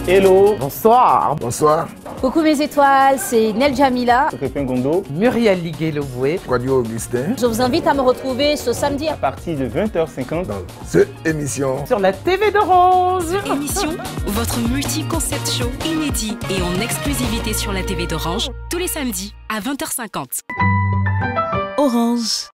Hello. Bonsoir. Bonsoir. Coucou mes étoiles, c'est Nel Jamila, Crépin Gondo, Muriel Liguet-Leboué, Radio Augustin. je vous invite à me retrouver ce samedi à partir de 20h50 Dans cette émission. sur la TV de Rose. Émission, votre multi-concept show inédit et en exclusivité sur la TV d'Orange tous les samedis à 20h50. Orange.